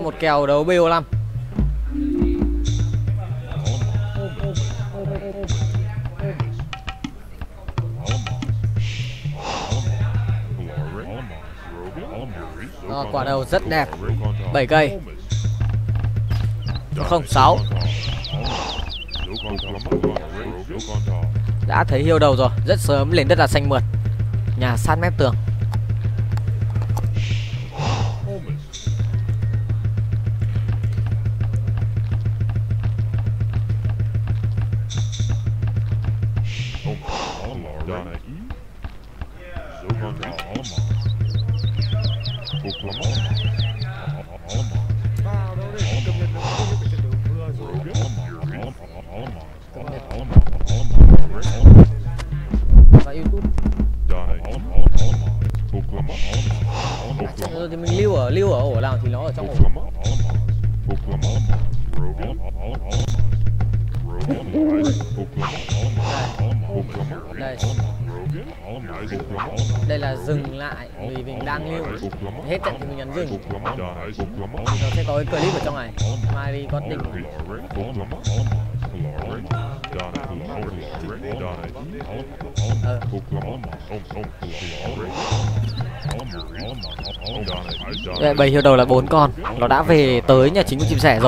Một kèo đấu BO5. Quả đầu rất đẹp. 7 cây. Không, 6. Đã thấy hiêu đầu rồi. Rất sớm lên đất là xanh mượt. Nhà sát mép tường. Rồi thì mình lưu ở ổ nào thì nó ở trong ổ. Đây. Đây là dừng lại vì mình đang lưu. Hết trận thì mình nhấn dừng. Nó sẽ có cái clip ở trong này. Mai đi có tình. Đây, bầy hiêu đầu là 4 con. Nó đã về tới nhà chính của chim sẻ rồi.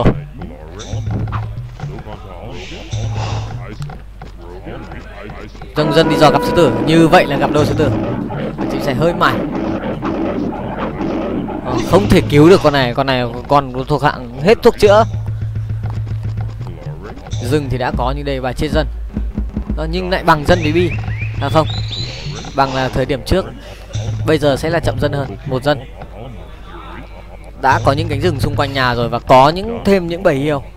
Dân đi dò gặp sư tử. Như vậy là gặp đôi sư tử. Chim sẻ hơi mải. Không thể cứu được con này. Con này còn thuộc hạng hết thuốc chữa. Rừng thì đã có nhưng đây và chết dân. Nhưng lại bằng dân với bi. À không, bằng là thời điểm trước. Bây giờ sẽ là chậm dân hơn, 1 dân. Đã có những cánh rừng xung quanh nhà rồi. Và có thêm những bầy hiêu.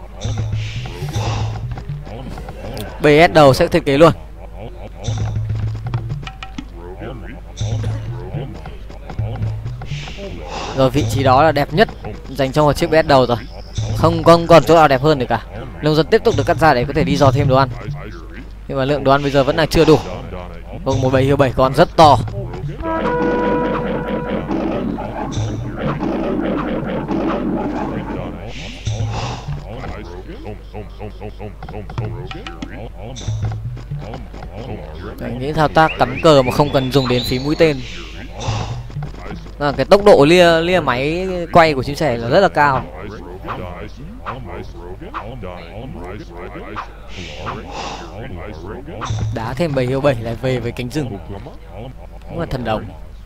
BS đầu sẽ thiết kế luôn. Rồi vị trí đó là đẹp nhất dành cho một chiếc BS đầu rồi. Không còn chỗ nào đẹp hơn được cả. Nông dân tiếp tục được cắt ra để có thể đi dò thêm đồ ăn. Nhưng mà lượng đồ ăn bây giờ vẫn là chưa đủ. Một bầy hiêu 7 con rất to. Những thao tác cắm cờ mà không cần dùng đến phím mũi tên. Cái tốc độ lia máy quay của chim sẻ là rất là cao. Đá thêm bầy hiêu 7 lại về với cánh rừng. Đúng là thần đồng.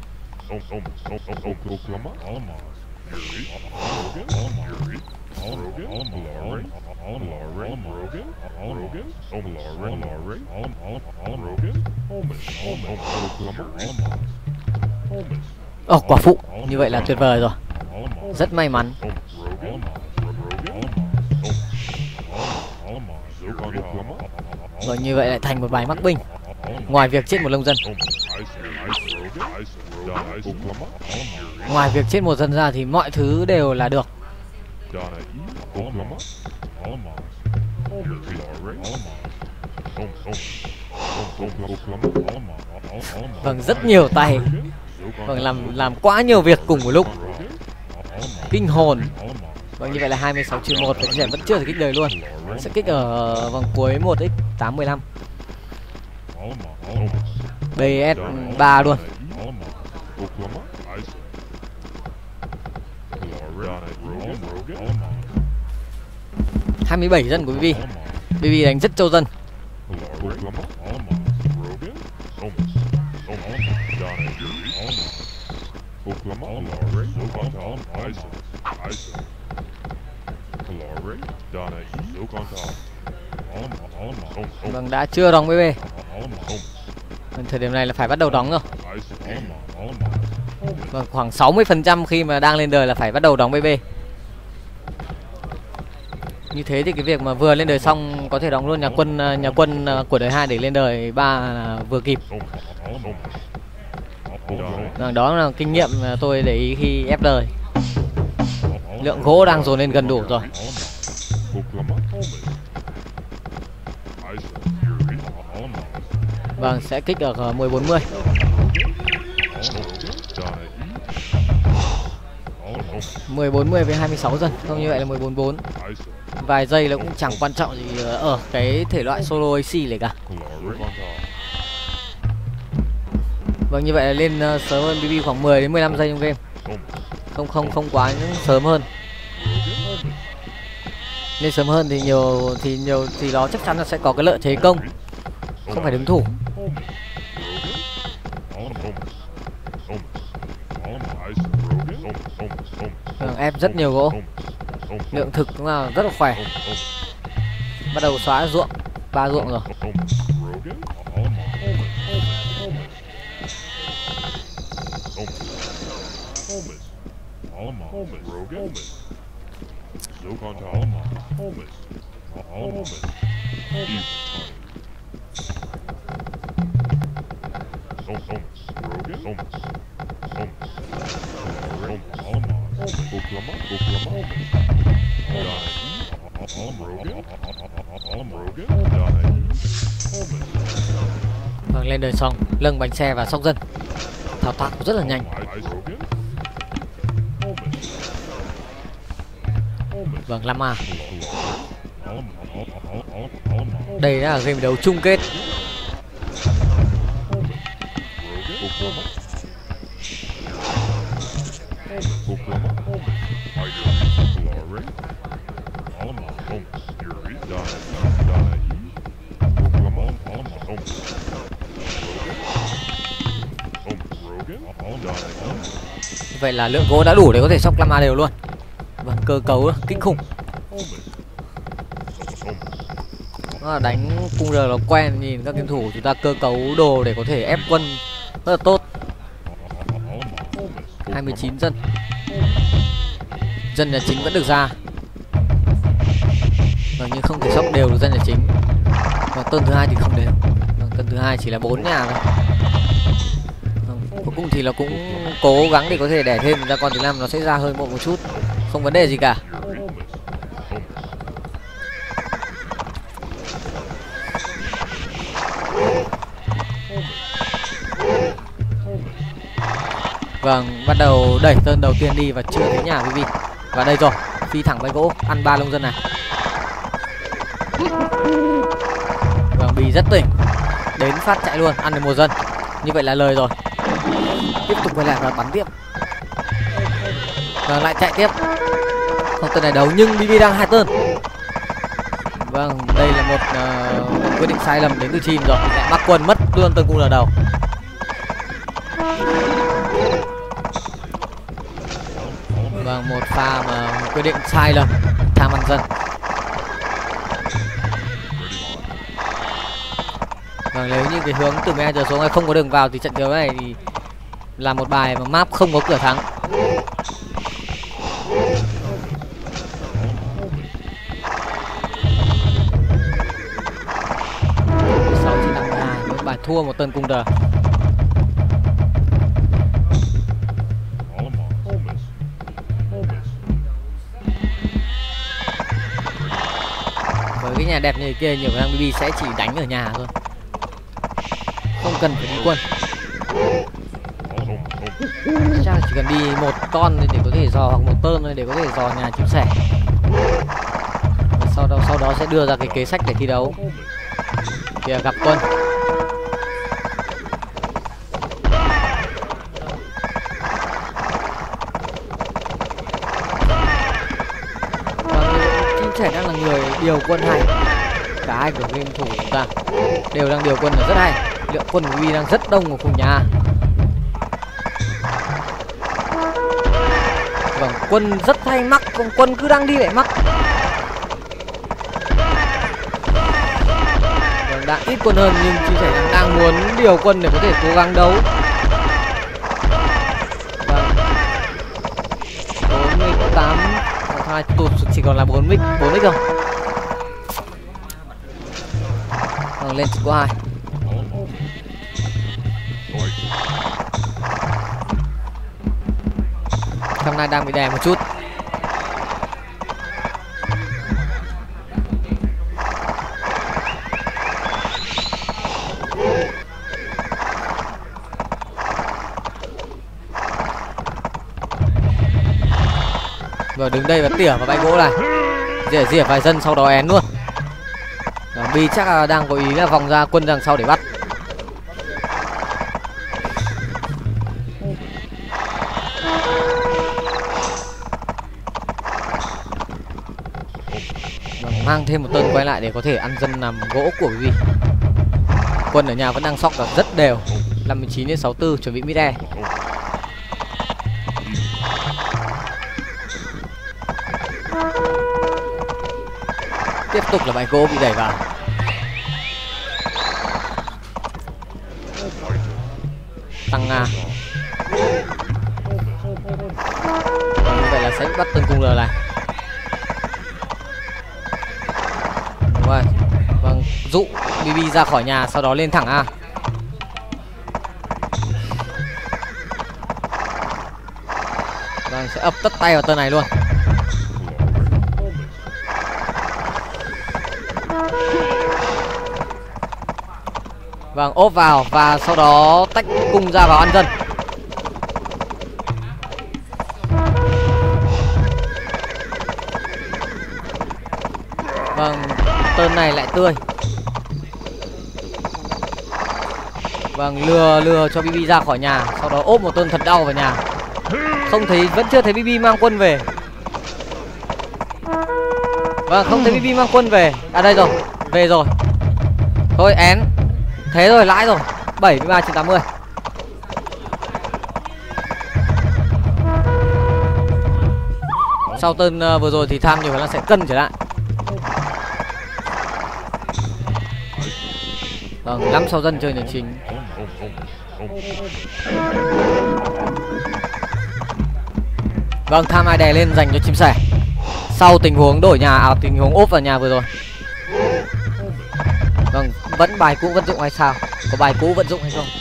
Quả phụ. Như vậy là tuyệt vời rồi. Rất may mắn. Rồi như vậy lại thành một bài mắc binh. Ngoài việc chết một nông dân. Ngoài việc chết một dân ra thì mọi thứ đều là được. Vâng, rất nhiều tay. Vâng, làm quá nhiều việc cùng một lúc. Kinh hồn. Vâng, như vậy là 26/1 và vẫn chưa thể kích đời luôn. Sẽ kích ở vòng cuối 1x815. BS3 luôn. 27 dân của BB. BB đánh rất trâu dân. Vâng, đã chưa đóng BB. Thời điểm này là phải bắt đầu đóng rồi. Vâng, khoảng 60% khi mà đang lên đời là phải bắt đầu đóng BB. Như thế thì cái việc mà vừa lên đời xong có thể đóng luôn nhà quân của đời 2 để lên đời 3 là vừa kịp. Đó là kinh nghiệm tôi để ý khi ép đời. Lượng gỗ đang dồn lên gần đủ rồi. Vâng, sẽ kích ở 1040. 14-10 với 26 dân. Không, như vậy là 14-4. Vài giây là cũng chẳng quan trọng gì ở cái thể loại solo AC này cả. Vâng, như vậy là lên sớm hơn BB khoảng 10 đến 15 giây trong game. Không quá những sớm hơn. Lên sớm hơn thì nhiều thì nó chắc chắn là sẽ có cái lợi thế công, không phải đứng thủ. Ép rất nhiều gỗ, lượng thực cũng là rất là khỏe. Bắt đầu xóa ruộng, 3 ruộng rồi. Vâng, lên đời xong, lâng bánh xe và sóc dân. Thao tác rất là nhanh. Vâng, Lama. Đây là game đấu chung kết. Vậy là lượng gỗ đã đủ để có thể sóc Lama đều luôn. Vâng, cơ cấu kinh khủng. Nó là đánh cung R nó quen, nhìn các game thủ chúng ta cơ cấu đồ để có thể ép quân rất là tốt. 29 dân. Dân nhà chính vẫn được ra. Vâng, nhưng không thể sóc đều được dân nhà chính. Và turn thứ hai thì không đều. Vâng, turn thứ hai chỉ là 4 nhà thôi. Cuối cùng thì nó cũng cố gắng để có thể đẻ thêm ra con thứ 5, nó sẽ ra hơi muộn một chút, không vấn đề gì cả. Vâng, bắt đầu đẩy turn đầu tiên đi và chưa thấy nhà BB. Và đây rồi, phi thẳng với gỗ, ăn 3 lông dân này. Vâng, Bì rất tỉnh, đến phát chạy luôn, ăn được 1 dân. Như vậy là lời rồi. Tiếp tục quay lại và bắn tiếp. Vâng, lại chạy tiếp. Không, turn này đấu nhưng BB đang 2 turn. Vâng, đây là một quyết định sai lầm đến từ team rồi. Lại mắc quân mất luôn turn cung ở đầu. Vâng, một pha mà quyết định sai lầm, tham ăn dân. Vâng, nếu như cái hướng từ 12 giờ xuống này không có đường vào thì trận đấu này thì là một bài mà map không có cửa thắng. Sau chỉ 52, một bài thua một turn cung R. Với cái nhà đẹp như kia, nhiều khả năng BB sẽ chỉ đánh ở nhà thôi, không cần phải đi quân. Chắc là chỉ cần đi một con để có thể dò, hoặc một turn thôi để có thể dò nhà chim sẻ. Và sau đó sẽ đưa ra cái kế sách để thi đấu. Kìa, gặp quân. Chim sẻ đang là người điều quân hay. Cả hai của game thủ chúng ta đều đang điều quân là rất hay. Lượng quân của BB đang rất đông ở khu nhà. Vâng, quân rất hay mắc, còn quân cứ đang đi lại mắc. Vâng, đã ít quân hơn nhưng chia sẻ đang muốn điều quân để có thể cố gắng đấu. Vâng, 48 hai tụt chỉ còn là 4 mic rồi. Vâng, lên có 2. Hôm nay đang bị đè một chút. Rồi đứng đây và tỉa vào bãi gỗ này, rỉa vài dân sau đó én luôn. Bi chắc là đang có ý là vòng ra quân đằng sau để bắt. Mang thêm một tên quay lại để có thể ăn dân làm gỗ của BB. Quân ở nhà vẫn đang sóc rất đều, 59 đến 64, chuẩn bị mid e. Tiếp tục là bãi gỗ bị đẩy vào. Tăng Nga. Như vậy là sẽ bắt từng cung lờ này. Đúng rồi. Vâng, dụ BB ra khỏi nhà, sau đó lên thẳng A. Vâng, sẽ ập tất tay vào tên này luôn. Vâng, ốp vào và sau đó tách cung ra vào ăn dân. Vâng, tên này lại tươi. Vâng, lừa cho BB ra khỏi nhà, sau đó ốp một tên thật đau vào nhà. Không thấy, vẫn chưa thấy BB mang quân về. Vâng, không thấy BB mang quân về. À đây rồi, về rồi. Thôi én. Thế rồi, lãi rồi. 73/80. Sau tên vừa rồi thì tham nhiều khả năng sẽ cân trở lại. Vâng, 5 sau dân chơi nhà chính. Vâng, tham ai đè lên dành cho chim sẻ. Sau tình huống đổi nhà, tình huống ốp vào nhà vừa rồi. Vâng, vẫn bài cũ vận dụng hay sao? Có bài cũ vận dụng hay không?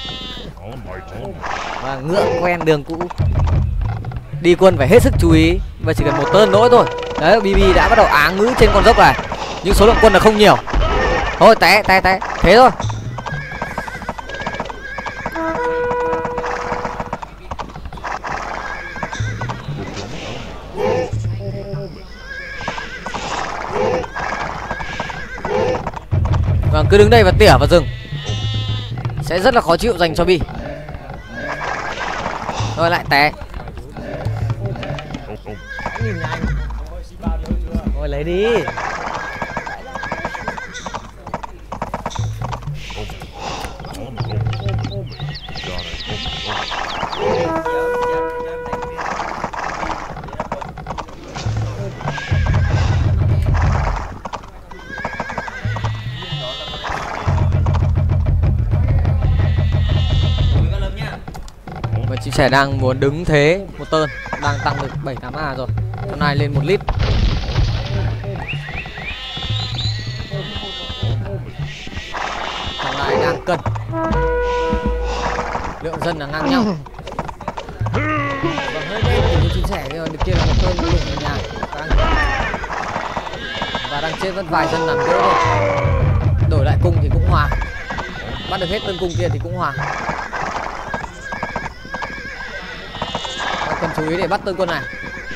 Và ngựa quen đường cũ. Đi quân phải hết sức chú ý. Và chỉ cần một tơn nữa thôi. Đấy, BB đã bắt đầu áng ngữ trên con dốc này. Nhưng số lượng quân là không nhiều. Thôi, té. Thế thôi. Vâng, cứ đứng đây và tỉa vào rừng sẽ rất là khó chịu dành cho Bi. Thôi lại té. Thôi lấy đi. Chia sẻ đang muốn đứng thế một tơn, đang tăng được 7-8A rồi. Hôm nay lên 1 lít. Hôm nay đang cân. Lượng dân là ngang nhau. Và hơi đen thì chia sẻ được kia là một tơn đủ ở nhà. Và đang trên vẫn vài dân làm gỗ rồi. Đổi lại cung thì cũng hòa. Bắt được hết tân cung kia thì cũng hòa. Cần chú ý để bắt tên quân này.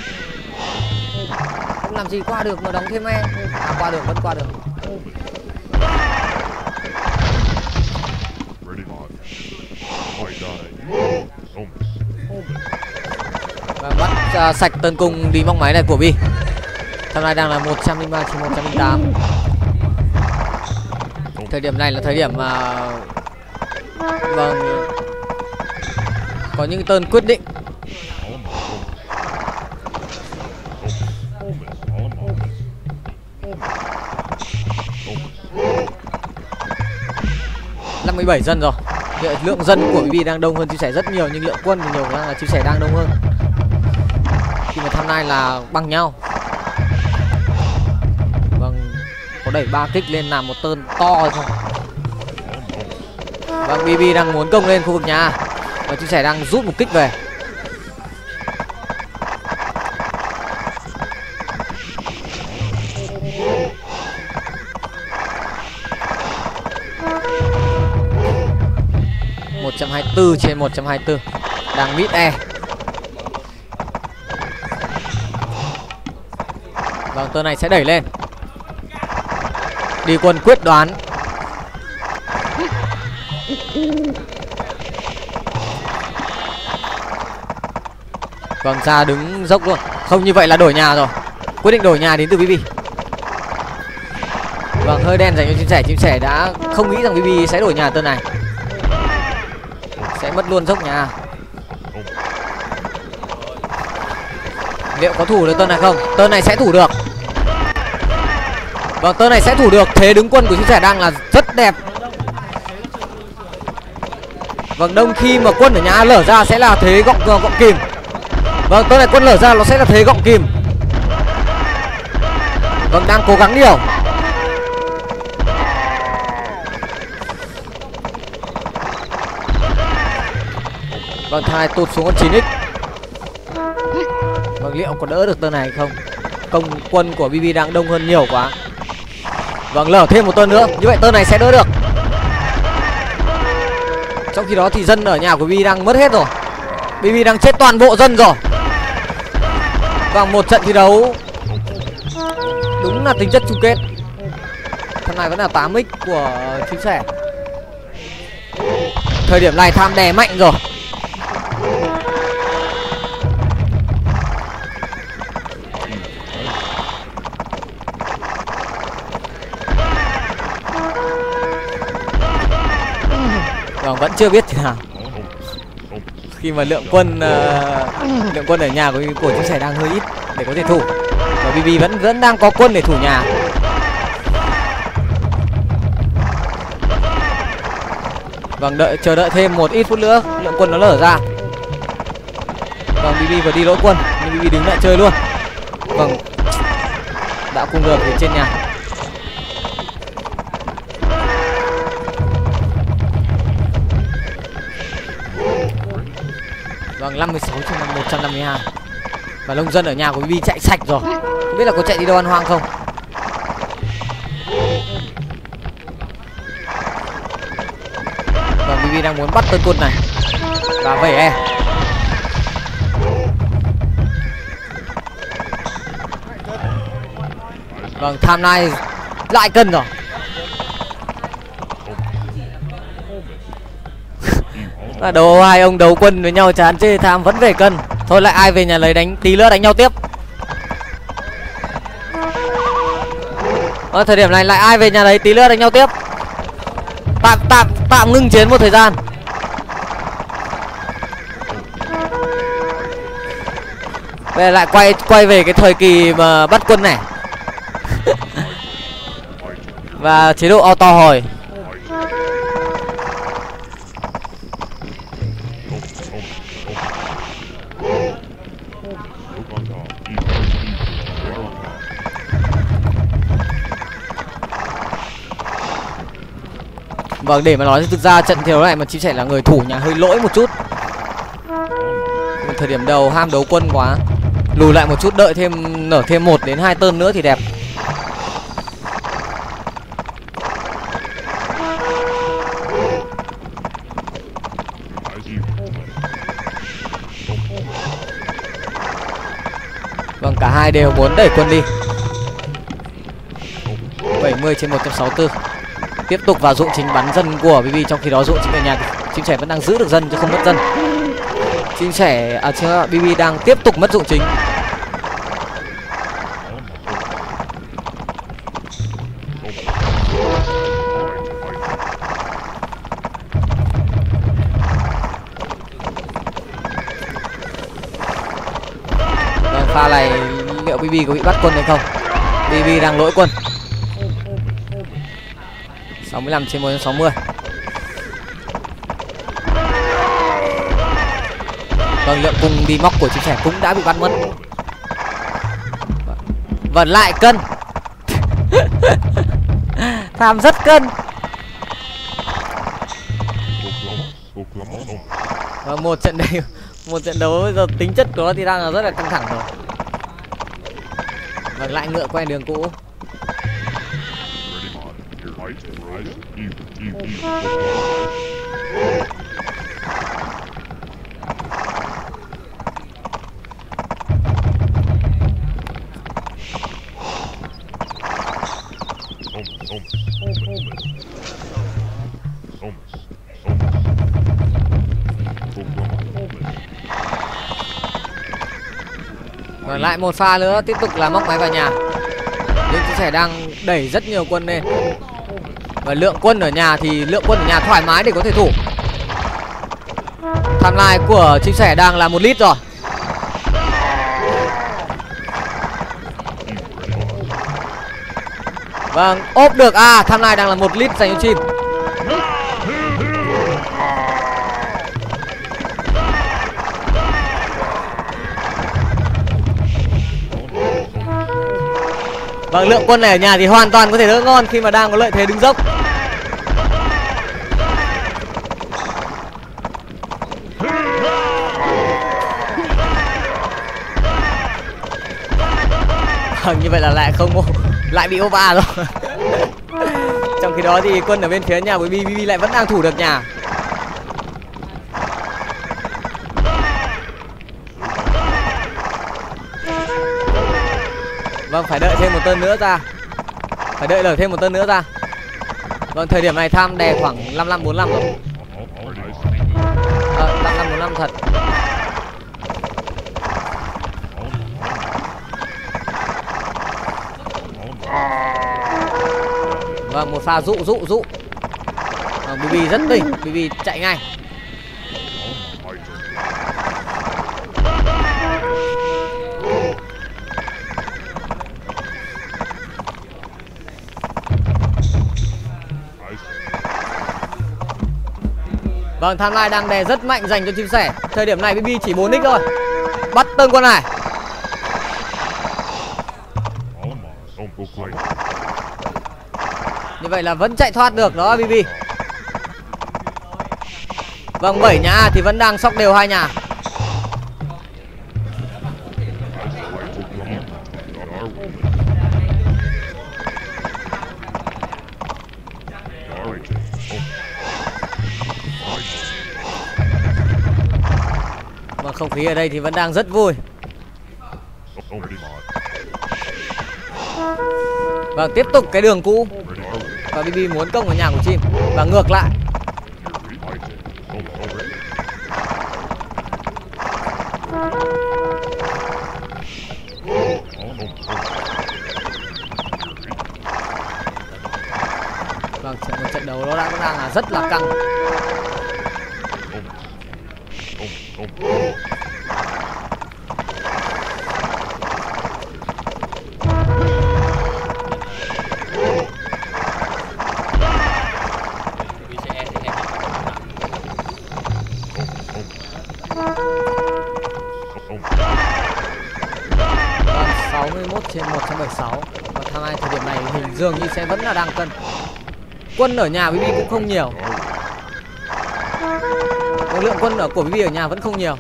Không làm gì qua được mà đóng thêm e. Qua được, vẫn qua được. Và bắt sạch tên cung đi móc máy này của Bi. Hôm nay đang là 103/108. Thời điểm này là thời điểm mà vâng, có những tên quyết định. Năm 17 dân rồi. Lượng dân của BB đang đông hơn chia sẻ rất nhiều, nhưng lượng quân thì nhiều khả năng là chia sẻ đang đông hơn. Khi mà tham nay là bằng nhau. Vâng, có đẩy 3 kích lên làm một tơn to hay không? Vâng, BB đang muốn công lên khu vực nhà và chia sẻ đang rút một kích về. trên 124 đang mid e. Vâng, tơ này sẽ đẩy lên. Đi quân quyết đoán. Vâng, ra đứng dốc luôn. Không, như vậy là đổi nhà rồi. Quyết định đổi nhà đến từ BB. Vâng, hơi đen dành cho chim sẻ. Chim sẻ đã không nghĩ rằng BB sẽ đổi nhà tơ này. Sẽ mất luôn dốc nhà. Liệu có thủ được tơ này không? Tơ này sẽ thủ được. Vâng, tơ này sẽ thủ được. Thế đứng quân của chim sẻ đang là rất đẹp. Vâng, đông khi mà quân ở nhà lở ra sẽ là thế gọng kìm. Vâng, tơ này quân lở ra nó sẽ là thế gọng kìm. Vâng, đang cố gắng điều. Vâng, thằng này tụt xuống con 9x. Vâng, liệu có đỡ được tơ này không? Công quân của BB đang đông hơn nhiều quá. Vâng, lở thêm một tơ nữa. Như vậy tơ này sẽ đỡ được. Trong khi đó thì dân ở nhà của BB đang mất hết rồi. BB đang chết toàn bộ dân rồi. Vâng, một trận thi đấu đúng là tính chất chung kết. Thằng này vẫn là 8x của chim sẻ. Thời điểm này tham đè mạnh rồi. Vâng, vẫn chưa biết thế nào. Khi mà lượng quân ở nhà của chim sẻ đang hơi ít để có thể thủ. Và BB vẫn đang có quân để thủ nhà. Vâng, chờ đợi thêm một ít phút nữa lượng quân nó lở ra. Vâng, BB vừa đi lỗi quân nhưng BB đứng lại chơi luôn. Vâng, đã cùng được ở trên nhà. Vâng, 56 trên 152. Và nông dân ở nhà của BB chạy sạch rồi. Không biết là có chạy đi đâu ăn hoang không. Và BB đang muốn bắt tên quân này và vẩy e. Vâng, tham này lại cân rồi. Và đấu hai ông đấu quân với nhau chán chê, tham vẫn về cân. Thôi lại ai về nhà lấy đánh, tí nữa đánh nhau tiếp. Ở thời điểm này lại ai về nhà lấy, tí nữa đánh nhau tiếp. Tạm ngưng chiến một thời gian. Bây giờ lại quay về cái thời kỳ mà bắt quân này. Và chế độ auto hồi. Vâng, để mà nói thì thực ra trận thi đấu này mà chim sẻ là người thủ nhà hơi lỗi một chút. Thời điểm đầu ham đấu quân quá. Lùi lại một chút, đợi thêm nở thêm 1 đến 2 tơn nữa thì đẹp. Vâng, cả hai đều muốn đẩy quân đi. 70 trên 164. Tiếp tục vào dụng chính bắn dân của BB, trong khi đó dụng chính ở nhà chim sẻ vẫn đang giữ được dân chứ không mất dân. Chim sẻ BB đang tiếp tục mất dụng chính. Vâng, pha này liệu BB có bị bắt quân hay không? BB đang lỗi quân. 65 trên 160. Vâng, lượng cung đi móc của chim sẻ cũng đã bị bắt mất. Vẫn lại cân. Tham rất cân. Vâng, một trận đấu giờ tính chất của nó thì đang là rất là căng thẳng rồi. Vâng, lại ngựa quay đường cũ. Và lại một pha nữa tiếp tục là móc máy vào nhà. Nhưng chim sẻ đang đẩy rất nhiều quân lên. Và lượng quân ở nhà thoải mái để có thể thủ. Timeline của chim sẻ đang là 1 lít rồi. Vâng, ốp được. Timeline đang là 1 lít dành cho chim. Vâng, lượng quân này ở nhà thì hoàn toàn có thể đỡ ngon khi mà đang có lợi thế đứng dốc. Như vậy là lại bị over rồi. Trong khi đó thì quân ở bên phía nhà của BB lại vẫn đang thủ được nhà. Vâng, phải đợi thêm một tên nữa ra. Vâng, thời điểm này Tham đè khoảng 55-45 rồi. 55-45 thật. Vâng, một pha dụ. Vâng, BB rất đỉnh, BB chạy ngay. Vâng, Timeline đang đè rất mạnh dành cho chim sẻ. Thời điểm này BB chỉ 4x thôi. Bắt tên quân này. Như vậy là vẫn chạy thoát được đó BB. Vâng, 7 nhà thì vẫn đang sóc đều 2 nhà. Và không khí ở đây thì vẫn đang rất vui. Vâng, tiếp tục cái đường cũ. Và BB muốn công vào nhà của chim. Và ngược lại. Vâng, một trận đấu nó đang là rất là căng. Vâng, 61/176. Và thằng ai thời điểm này hình dường như sẽ vẫn là đang cân. Quân ở nhà BB cũng không nhiều. Lượng quân của BB ở nhà vẫn không nhiều.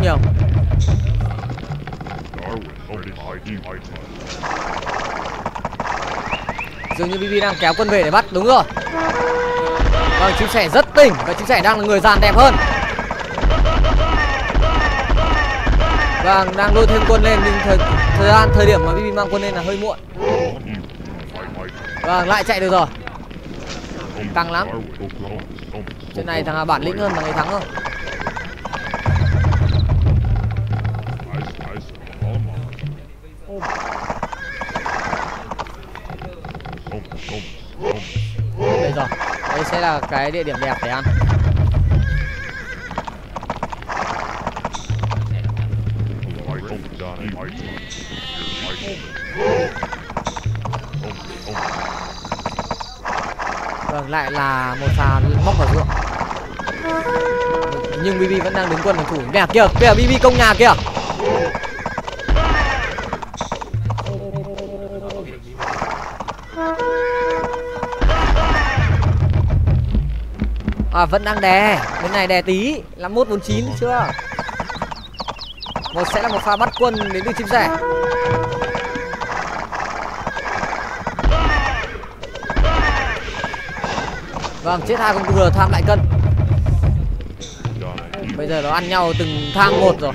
Dường như BB đang kéo quân về để bắt. Đúng rồi. Vâng, chim sẻ rất tỉnh. Và chim sẻ đang là người dàn đẹp hơn. Vâng, đang lôi thêm quân lên. Nhưng thời điểm mà BB mang quân lên là hơi muộn. Vâng, lại chạy được rồi. Căng lắm. Trận này thằng nào bản lĩnh hơn thằng ấy thắng thôi. Đây rồi. Đây sẽ là cái địa điểm đẹp để ăn. Vâng, lại là một pha móc vào ruộng. Nhưng BB vẫn đang đứng quân làm thủ. Nè kìa, BB công nhà kìa. Vẫn đang đè. Bên này đè tí. 51-49 chưa. Sẽ là một pha bắt quân đến từ chim sẻ. Vâng, chết 2 con QR. Tham lại cân. Bây giờ nó ăn nhau từng thang một rồi.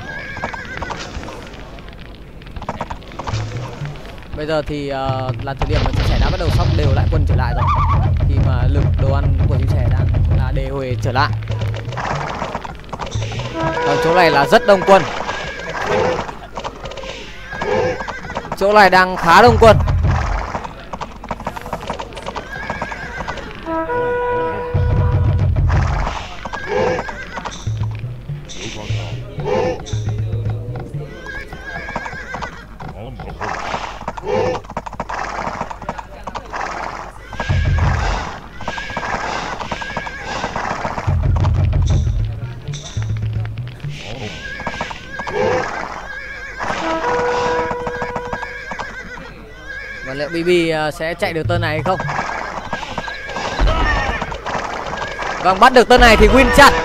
Bây giờ thì là thời điểm mà chim sẻ đã bắt đầu sóc đều lại quân trở lại rồi. Khi mà lực đồ ăn của chim sẻ đang là đề huề trở lại. Ở chỗ này là rất đông quân. Chỗ này đang khá đông quân. Và liệu BB sẽ chạy được tên này hay không? Vâng, bắt được tên này thì win chặt.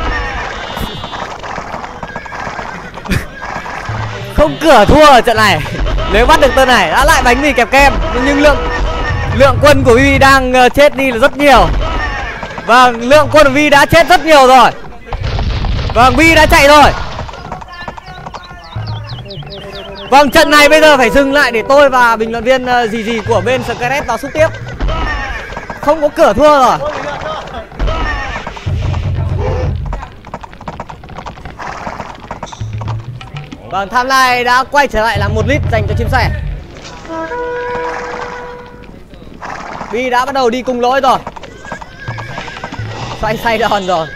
Không cửa thua ở trận này. Nếu bắt được tên này đã lại bánh mì kẹp kem. Nhưng lượng quân của BB đang chết đi là rất nhiều. Vâng, lượng quân của BB đã chết rất nhiều rồi. Vâng, BB đã chạy rồi. Vâng, trận này bây giờ phải dừng lại để tôi và bình luận viên gì của bên Scarlet vào xúc tiếp. Không có cửa thua rồi. Vâng, timeline đã quay trở lại là 1 lít dành cho chim sẻ. Bi đã bắt đầu đi cùng lỗi rồi. Xoay đòn rồi.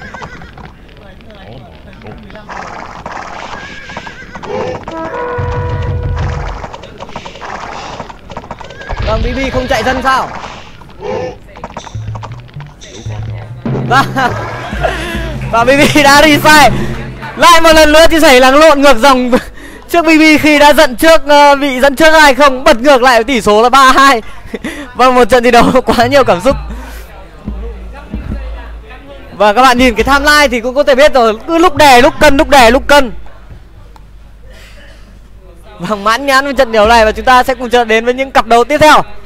Vâng, BB không chạy dân sao? Và BB đã đi sai. Lại một lần nữa thì xảy lắng lộn ngược dòng trước BB khi đã bị dẫn trước 2-0, bật ngược lại tỷ số là 3-2. Vâng, một trận thi đấu quá nhiều cảm xúc. Và các bạn nhìn cái timeline thì cũng có thể biết rồi, cứ lúc đè lúc cân, lúc đè lúc cân. Vâng, mãn nhãn với trận đấu này và chúng ta sẽ cùng chờ đến với những cặp đấu tiếp theo.